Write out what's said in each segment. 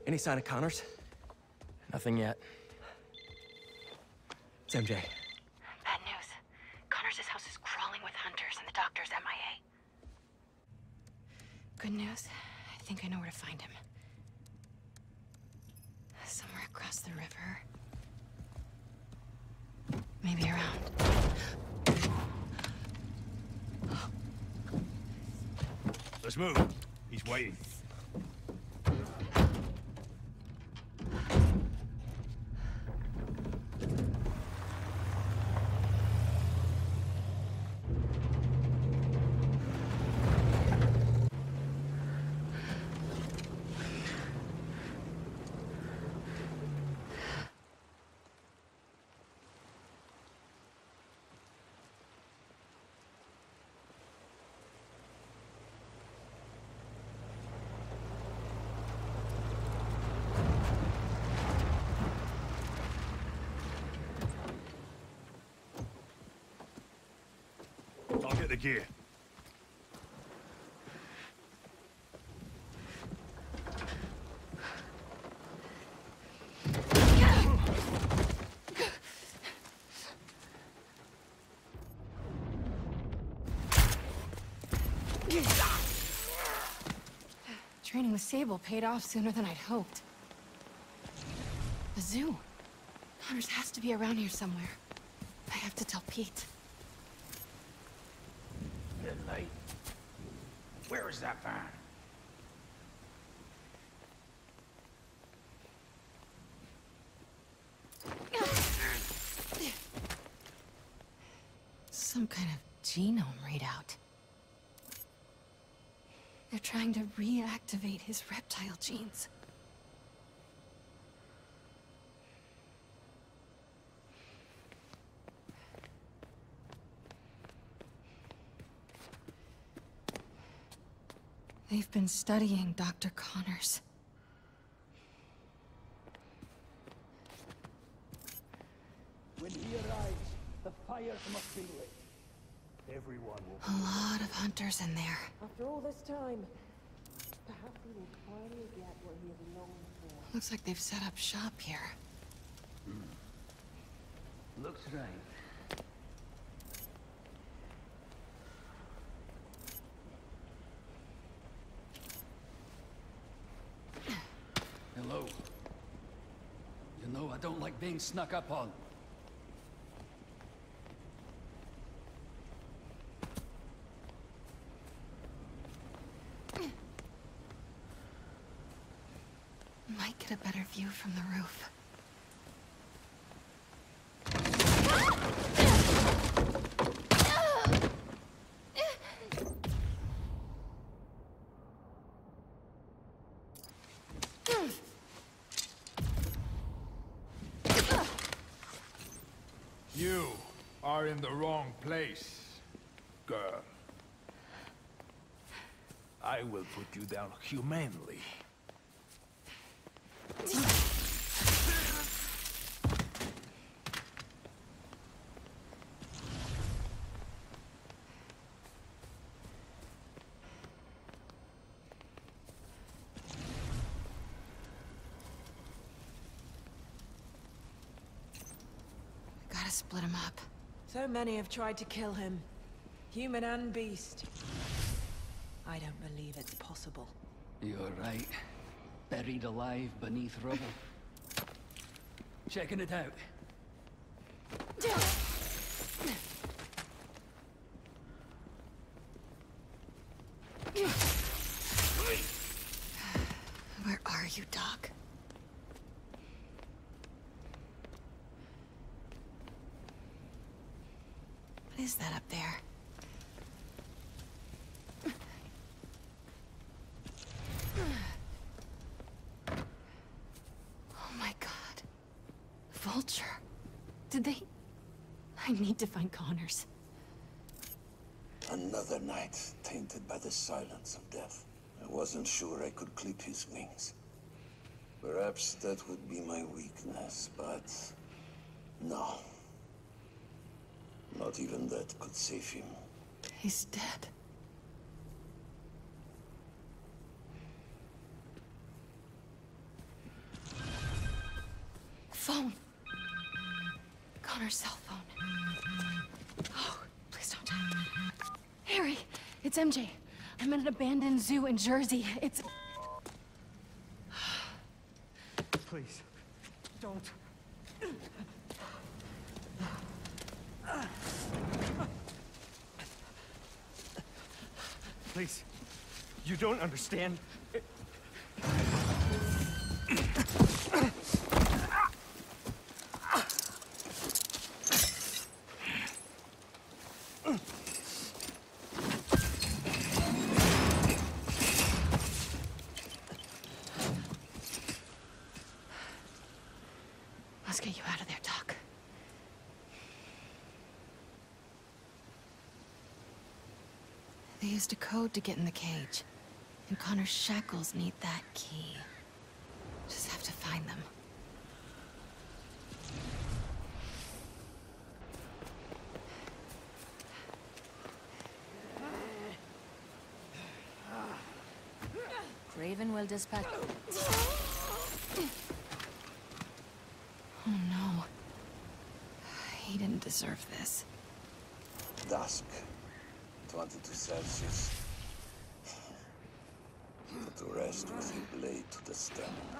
Any sign of Connors? Nothing yet. It's MJ. Bad news. Connors' house is crawling with hunters and the doctor's MIA. Good news. I think I know where to find him. Somewhere across the river. Maybe around. Let's move. He's waiting. I'll get the gear. Training with Sable paid off sooner than I'd hoped. The zoo. Connors has to be around here somewhere. I have to tell Pete. Good night. Where is that van? Some kind of genome readout. They're trying to reactivate his reptile genes. They've been studying Dr. Connors. When he arrives, the fires must be lit. Everyone will A lot of hunters in there. After all this time, perhaps we will finally get what he has longed for. Looks like they've set up shop here. Looks right. Hello. You know I don't like being snuck up on. Might get a better view from the roof. You are in the wrong place, girl. I will put you down humanely. Gotta split him up. So many have tried to kill him. Human and beast. I don't believe it's possible. You're right. Buried alive beneath rubble. Checking it out. Where are you, Doc? What is that up there? Oh my God. Vulture. Did they... I need to find Connors. Another night tainted by the silence of death. I wasn't sure I could clip his wings. Perhaps that would be my weakness, but... no. Not even that could save him. He's dead. Connor's cell phone. Oh, please don't. Harry, it's MJ. I'm in an abandoned zoo in Jersey. It's... Please, don't. Please, you don't understand. Let's get you out of there, Doc. They used a code to get in the cage. And Connor's shackles need that key. Just have to find them. Raven will dispatch... Oh no. He didn't deserve this. Dusk. 22 Celsius. Put to rest with your blade to the stem.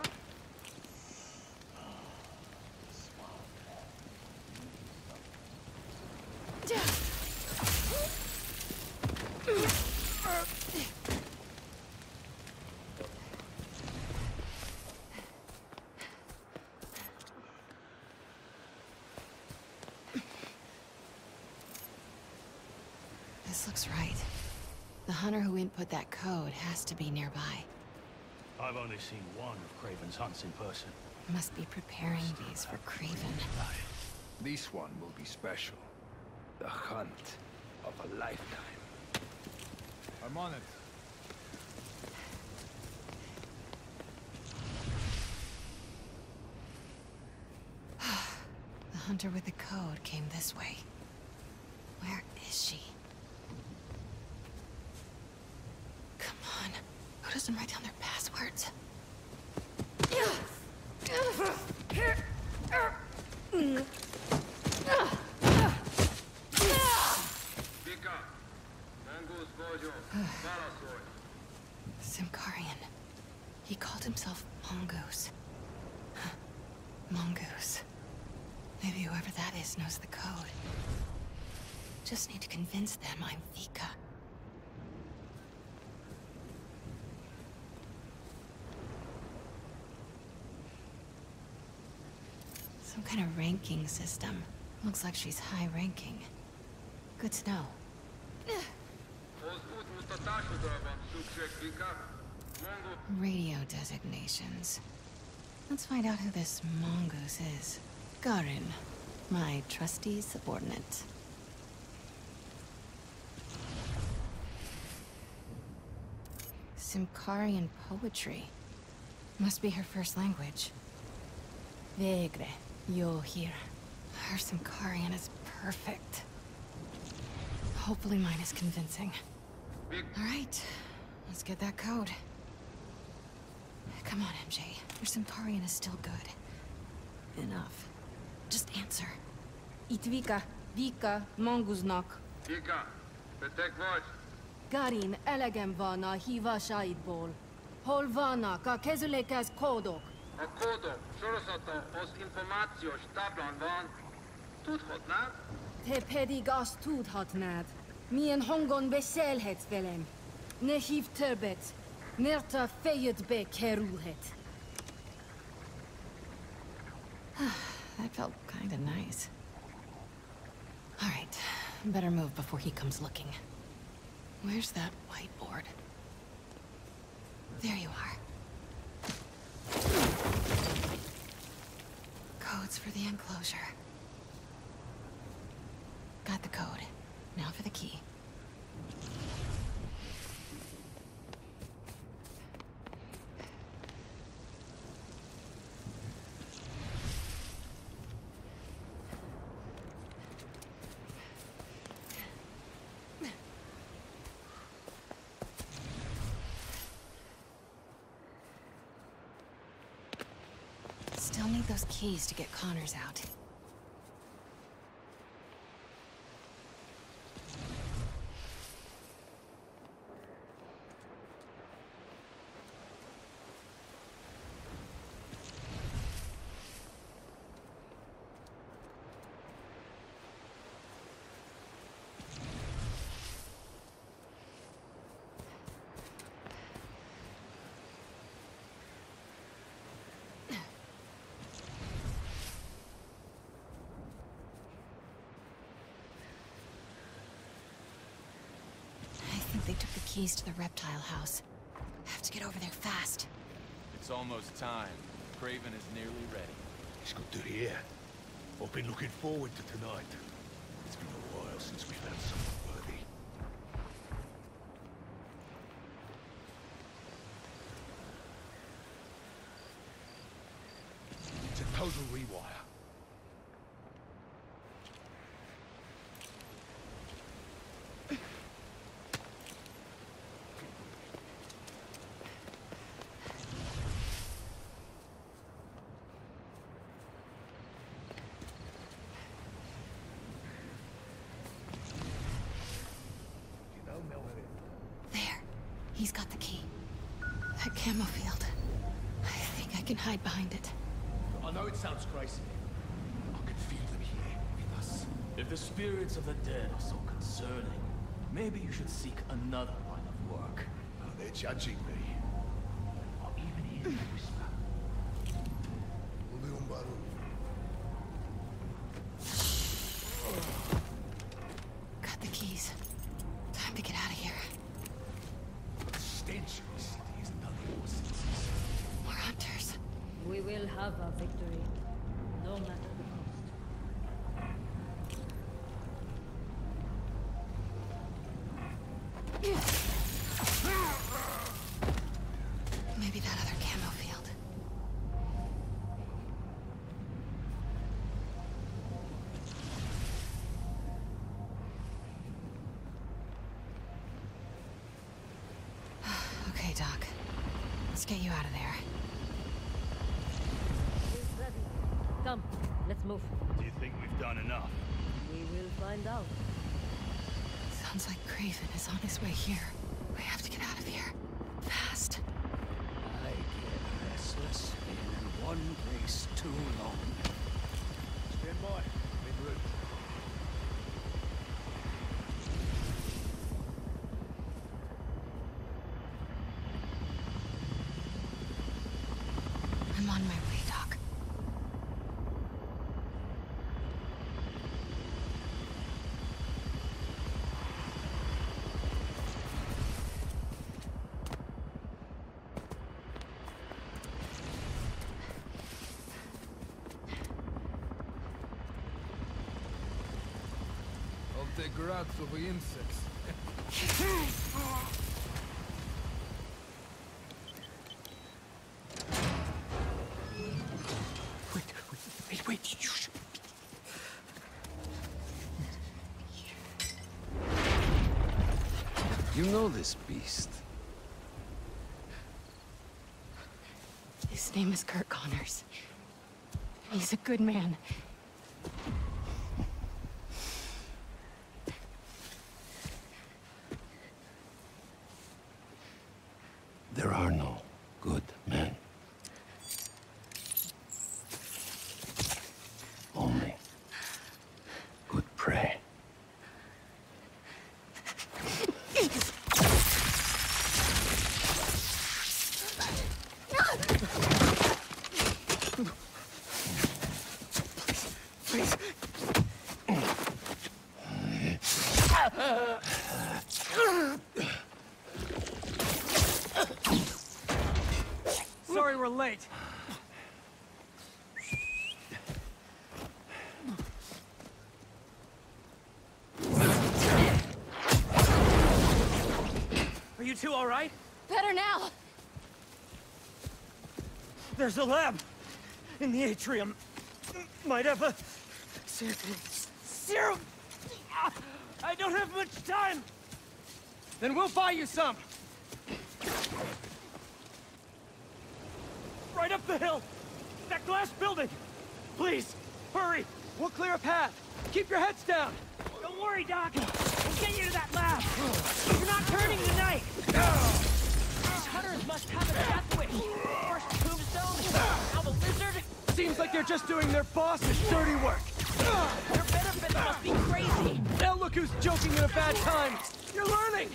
This looks right. The hunter who input that code has to be nearby. I've only seen one of Craven's hunts in person. Must be preparing these for Craven. This one will be special. The hunt of a lifetime. I'm on it. The hunter with the code came this way. Where is she? Come on. Who doesn't write down their passwords? Simkarian. He called himself Mongoose. Mongoose. Maybe whoever that is knows the code. Just need to convince them I'm Vika. Some kind of ranking system. Looks like she's high-ranking. Good to know. Radio designations. Let's find out who this mongoose is. Garin, my trusty subordinate. Simkarian poetry. Must be her first language. Vegre, yo here. Her Simkarian is perfect. Hopefully mine is convincing. Alright, let's get that code. Come on, MJ. Your Simkarian is still good. Enough. Just answer. Itt Vika, Manguznak. Vika, beteg vagy? Garin, elegem van a hívásaidból. Hol vannak a kezülékhez kódok? A kódok sorozata az információs táblán van. Tudhatnád? Te pedig azt tudhatnád. Milyen hangon beszélhetsz velem. Ne hívd többet, mert a fejedbe kerülhet. That felt kinda nice. Alright, better move before he comes looking. Where's that whiteboard? There you are. Codes for the enclosure. Got the code. Now for the key. Still need those keys to get Connors out. keys to the reptile house. Have to get over there fast. It's almost time. Craven is nearly ready. It's good to hear. I've been looking forward to tonight. It's been a while since we've had someone worthy. It's a total rewire. There. He's got the key. That camo field. I think I can hide behind it. I know it sounds crazy. I can feel them here with us. If the spirits of the dead are so concerning, maybe you should seek another line of work. Oh, they're judging me. Or even hear the whisper. Got the keys. Time to get out of here. The stench of the city is nothing more senseless. More hunters. We will have a victory, no matter the cost. Maybe that other camo field. Okay, Doc. Let's get you out of there. It's ready. Come, let's move. Do you think we've done enough? We will find out. Sounds like Craven is on his way here. We have to get out of here. Fast. I get restless in one place too long. Stand by. En route. I'm on my way, Doc. I'll take rats over insects. Wait, you should... You know this beast. His name is Kurt Connors. He's a good man. There are no good men. Only good prey. Please. Sorry we're late. Are you two all right? Better now! There's a lab in the atrium. Might have a serum. I don't have much time. Then we'll buy you some. Right up the hill. That glass building. Please, hurry. We'll clear a path. Keep your heads down. Don't worry, Doc. We'll get you to that lab. You're not turning tonight. These hunters must have a death wish. First tombstone, now the lizard. Seems like they're just doing their boss's dirty work. Their benefits must be crazy. Now look who's joking in a bad time. You're learning.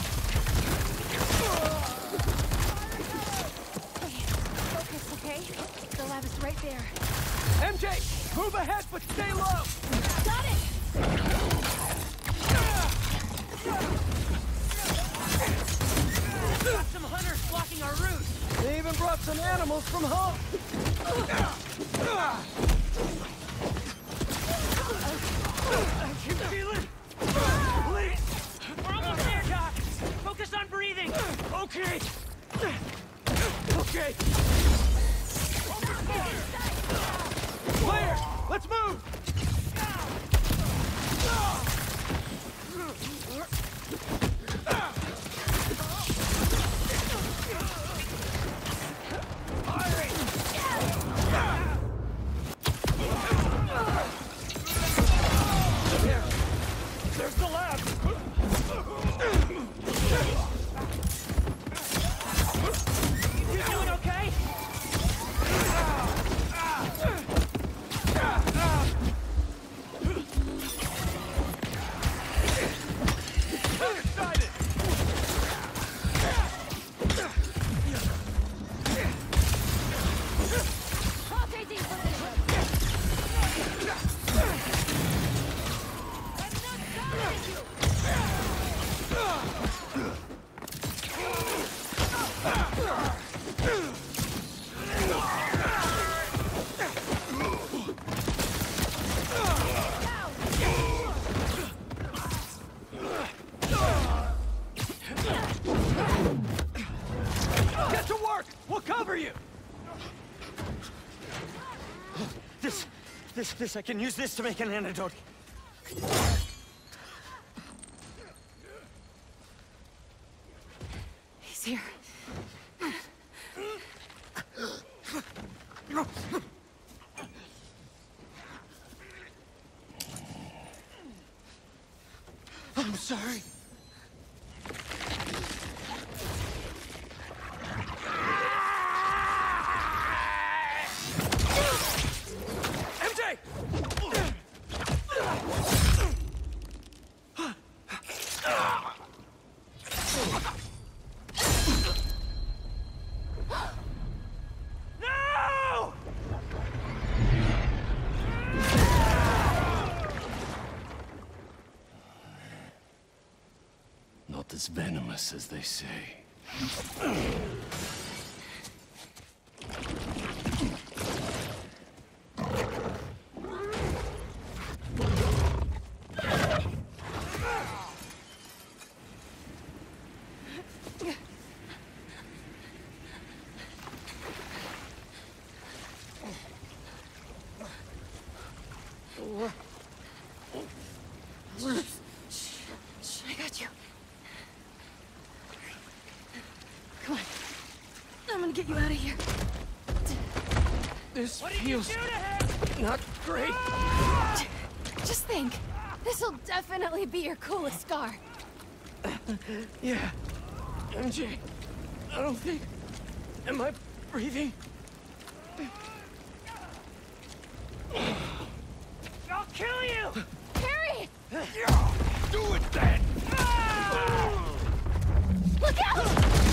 Focus, okay? lab is right there. MJ, move ahead, but stay low! Got it! Got some hunters blocking our route! They even brought some animals from home! I can feel it! Please! We're almost there, Doc! Focus on breathing! Okay! Okay! Clear! Let's move! There's the lab! You doing okay? Get to work! We'll cover you! This, I can use this to make an antidote. He's here. I'm sorry. MJ! No! Not as venomous as they say. I got you. Come on. I'm gonna get you out of here. This feels not great. Just think. This'll definitely be your coolest scar. Yeah. MJ, I don't think... Am I breathing? I'll kill you! Harry! Do it then! Look out!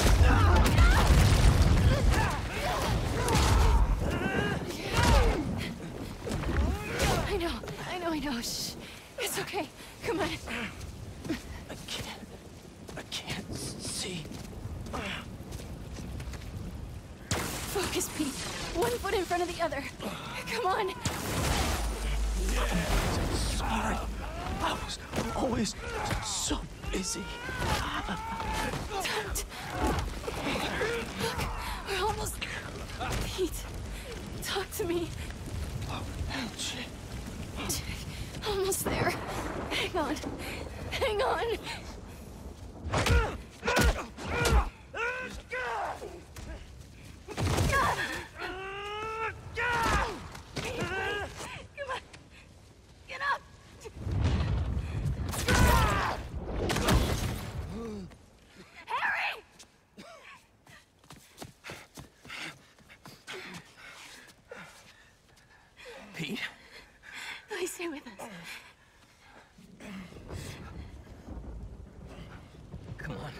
I know. Shh. It's okay. Come on. I can't see. Focus, Pete. One foot in front of the other. Come on. Sorry. I was always so busy. Don't. Look, we're almost... Pete, talk to me. Almost there. Hang on. Hang on. Come on. Get up. Harry! Pete? Please stay with us. Come on.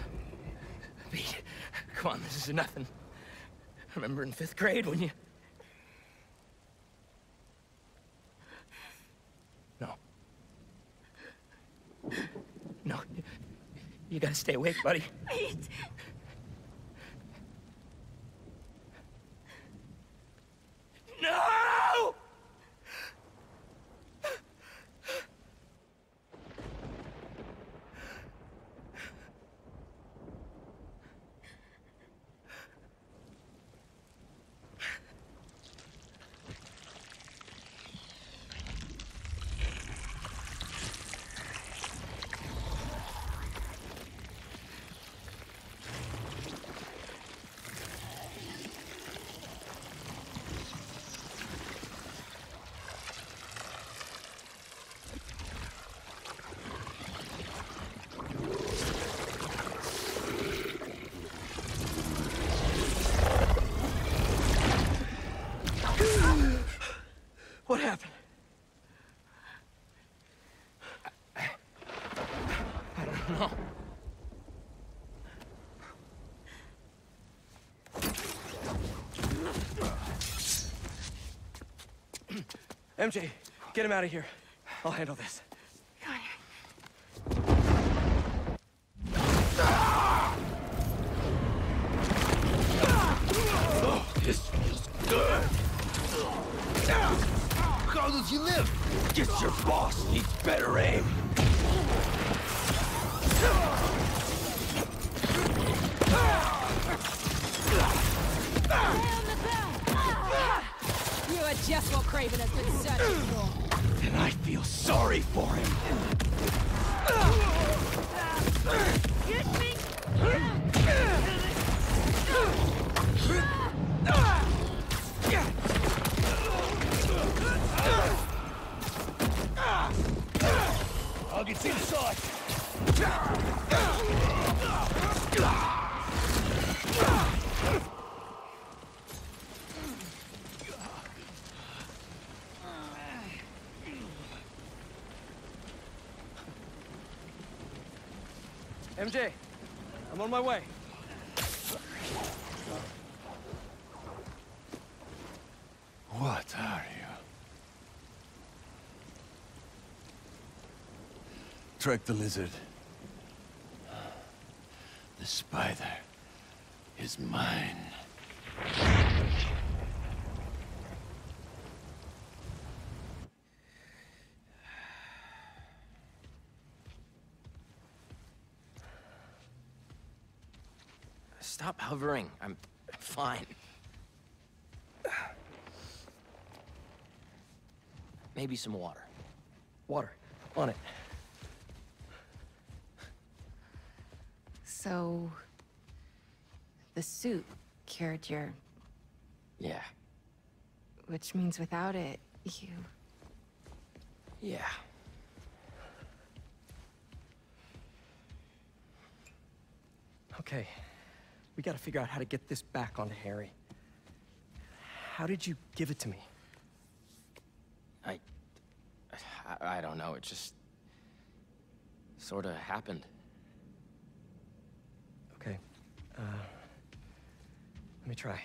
Pete, come on, this is nothing. Remember in 5th grade when you gotta stay awake, buddy. Wait. No! What happened? I don't know. MJ, get him out of here. I'll handle this. Oh, this feels good. How does he live? Guess your boss needs better aim. You are just what Craven has been searching for. And I feel sorry for him. Get me! I'll get inside. MJ, I'm on my way. What are you? Track the lizard. The spider is mine. Stop hovering. I'm fine. Maybe some water. Water. On it. So... the suit cured your... Yeah. Which means without it, you... Yeah. Okay. We gotta figure out how to get this back onto Harry. How did you give it to me? I don't know. It just... sort of happened. Okay. Let me try.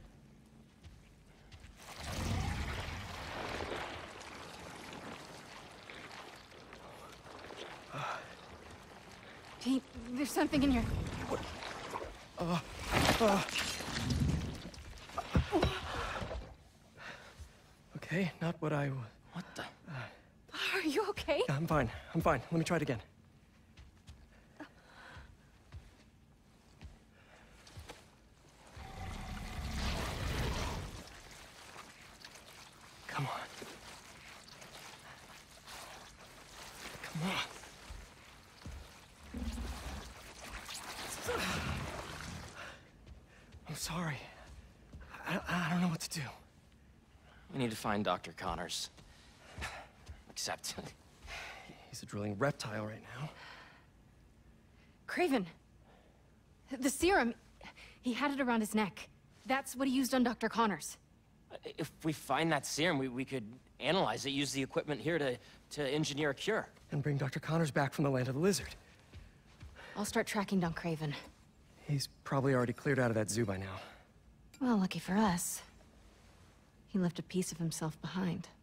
Pete, there's something in your... Okay, not what I... What the... Are you okay? I'm fine. I'm fine. Let me try it again. Come on. Come on. I'm sorry. I don't know what to do. We need to find Dr. Connors. Except... he's a drooling reptile right now. Craven. The serum. He had it around his neck. That's what he used on Dr. Connors. If we find that serum, we could analyze it, use the equipment here to engineer a cure. And bring Dr. Connors back from the Land of the Lizard. I'll start tracking down Craven. He's probably already cleared out of that zoo by now. Well, lucky for us. He left a piece of himself behind.